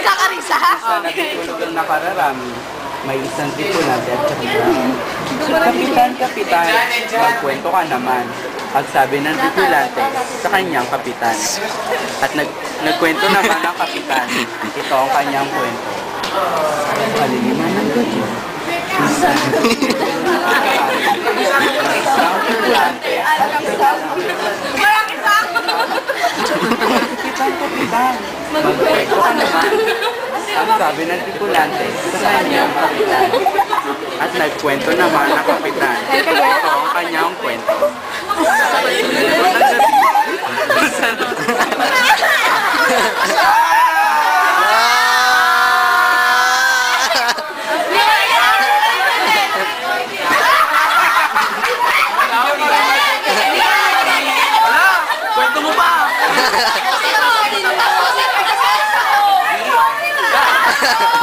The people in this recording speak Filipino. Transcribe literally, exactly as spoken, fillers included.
Nagkakarisa? Sa natutulog ang nakararami, may isang tripulante at kapitan. Kapitan, kapitan, magkwento ka naman. At sabi ng tripulante sa kanyang kapitan. At nag nagkwento naman ang kapitan. Ito ang kanyang kwento. Kaliliman ng gabi. Isang tripulante. Kapitan, kapitan, magkwento ka naman. Ang sabi ng tripulante sa kanyang kapitan. At nagkwento naman ang kapitan. Ito ang kanyang kwento. Kwento mo pa!